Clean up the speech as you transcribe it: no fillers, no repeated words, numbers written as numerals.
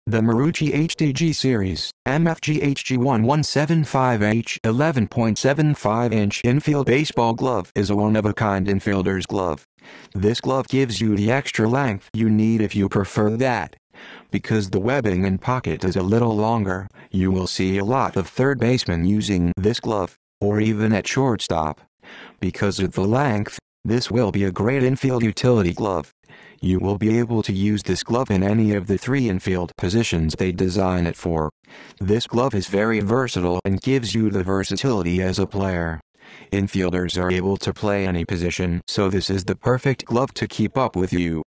The Marucci HTG series, MFGHG1175H 11.75 Infield baseball glove is a one-of-a-kind infielder's glove. This glove gives you the extra length you need if you prefer that. Because the webbing and pocket is a little longer, you will see a lot of third basemen using this glove, or even at shortstop. Because of the length, this will be a great infield utility glove. You will be able to use this glove in any of the 3 infield positions they design it for. This glove is very versatile and gives you the versatility as a player. Infielders are able to play any position, so this is the perfect glove to keep up with you.